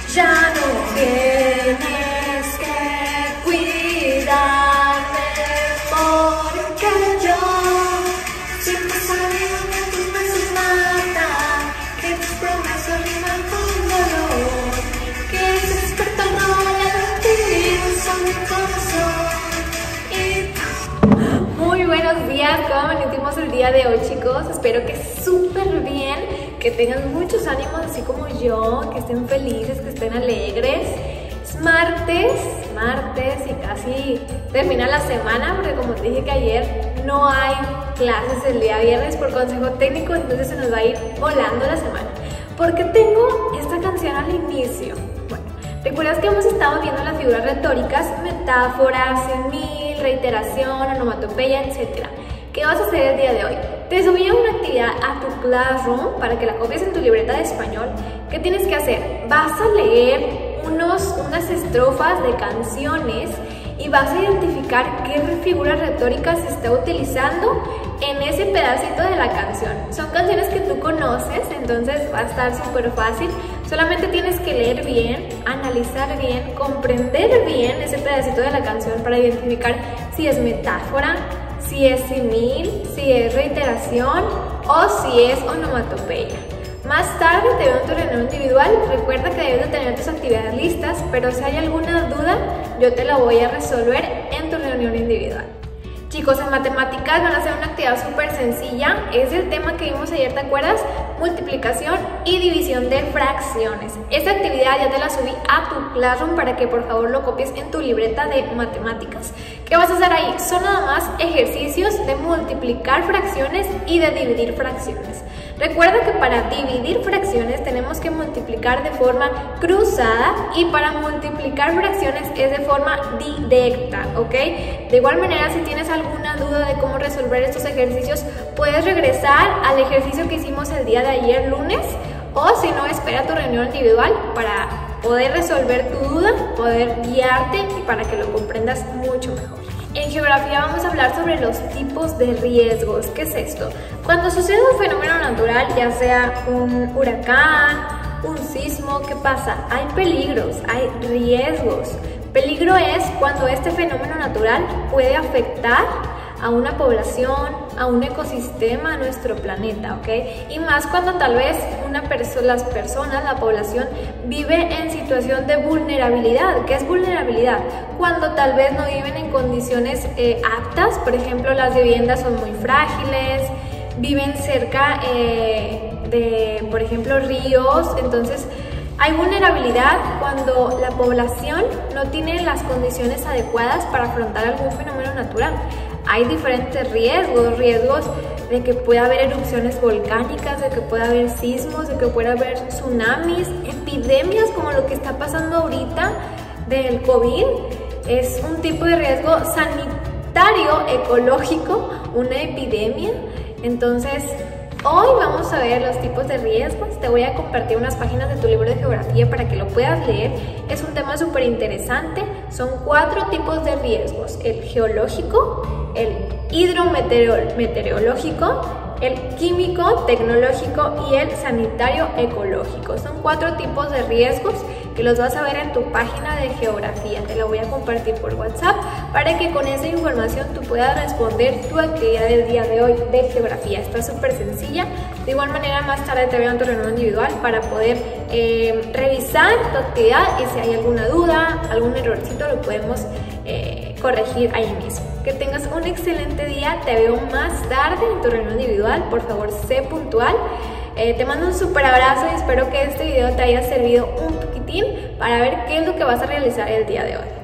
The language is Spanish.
Ya no tienes que cuidarme porque yo siempre sabía que tus besos matan, que tus promesas riman con dolor, que ese despertador latido son mi corazón. Muy buenos días, ¿cómo amanecimos el día de hoy, chicos? Espero que súper bien, que tengan muchos ánimos así como yo, que estén felices, que estén alegres. Es martes y casi termina la semana, porque como te dije que ayer no hay clases el día viernes por consejo técnico, entonces se nos va a ir volando la semana. ¿Por qué tengo esta canción al inicio? Bueno, ¿recuerdas que hemos estado viendo las figuras retóricas, metáforas, simil, reiteración, onomatopeya, etcétera? ¿Qué vas a hacer el día de hoy? Te subí una actividad a tu Classroom para que la copies en tu libreta de español. ¿Qué tienes que hacer? Vas a leer unas estrofas de canciones y vas a identificar qué figuras retóricas se está utilizando en ese pedacito de la canción. Son canciones que tú conoces, entonces va a estar súper fácil. Solamente tienes que leer bien, analizar bien, comprender bien ese pedacito de la canción para identificar si es metáfora, si es simil, si es reiteración o si es onomatopeya. Más tarde te veo en tu reunión individual. Recuerda que debes de tener tus actividades listas, pero si hay alguna duda, yo te la voy a resolver en tu reunión individual. Chicos, en matemáticas van a hacer una actividad súper sencilla. Es el tema que vimos ayer, ¿te acuerdas? Multiplicación y división de fracciones. Esta actividad ya te la subí a tu Classroom para que por favor lo copies en tu libreta de matemáticas. ¿Qué vas a hacer ahí? Son nada más ejercicios de multiplicar fracciones y de dividir fracciones. Recuerda que para dividir fracciones tenemos que multiplicar de forma cruzada y para multiplicar fracciones es de forma directa, ¿ok? De igual manera, si tienes alguna duda de cómo resolver estos ejercicios, puedes regresar al ejercicio que hicimos el día de ayer, lunes, o si no, espera tu reunión individual para poder resolver tu duda, poder guiarte y para que lo comprendas mucho mejor. En geografía vamos a hablar sobre los tipos de riesgos. ¿Qué es esto? Cuando sucede un fenómeno natural, ya sea un huracán, un sismo, ¿qué pasa? Hay peligros, hay riesgos. Peligro es cuando este fenómeno natural puede afectar a una población, a un ecosistema, a nuestro planeta, ¿ok? Y más cuando tal vez las personas, la población, vive en situación de vulnerabilidad. ¿Qué es vulnerabilidad? Cuando tal vez no viven en condiciones aptas, por ejemplo, las viviendas son muy frágiles, viven cerca de, por ejemplo, ríos, entonces hay vulnerabilidad cuando la población no tiene las condiciones adecuadas para afrontar algún fenómeno natural. Hay diferentes riesgos de que pueda haber erupciones volcánicas, de que pueda haber sismos, de que pueda haber tsunamis, epidemias como lo que está pasando ahorita del COVID. Es un tipo de riesgo sanitario, ecológico, una epidemia. Entonces, hoy vamos a ver los tipos de riesgos. Te voy a compartir unas páginas de tu libro de geografía para que lo puedas leer. Es un tema súper interesante. Son 4 tipos de riesgos: el geológico, el hidrometeorológico, el químico, tecnológico y el sanitario ecológico. Son 4 tipos de riesgos que los vas a ver en tu página de geografía. Te la voy a compartir por WhatsApp para que con esa información tú puedas responder tu actividad del día de hoy de geografía. Está súper sencilla. De igual manera, más tarde te veo en tu reunión individual para poder revisar tu actividad y si hay alguna duda, algún errorcito, lo podemos corregir ahí mismo. Que tengas un excelente día. Te veo más tarde en tu reunión individual. Por favor, sé puntual. Te mando un súper abrazo y espero que este video te haya servido un poquitín para ver qué es lo que vas a realizar el día de hoy.